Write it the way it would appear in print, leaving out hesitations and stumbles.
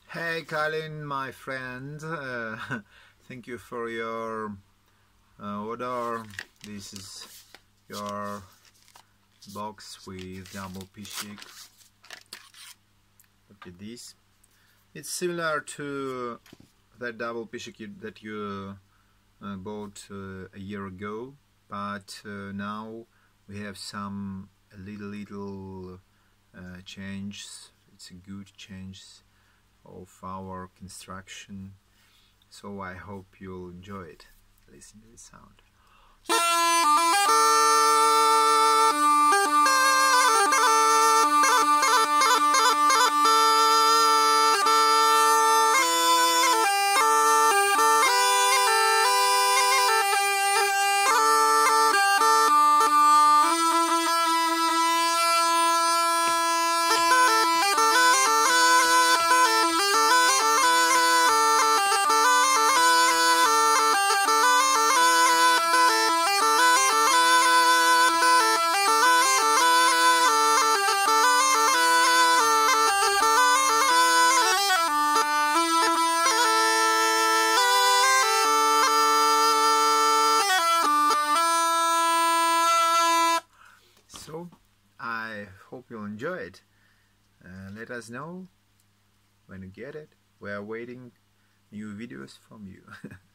Hey Calin, my friend, thank you for your order. This is your box with double-pishik. Look at this. It's similar to that double-pishik that you bought a year ago, but now we have some little changes. It's a good change of our construction, so I hope you'll enjoy it. Listen to the sound. So I hope you'll enjoy it. Let us know when you get it. We are waiting new videos from you.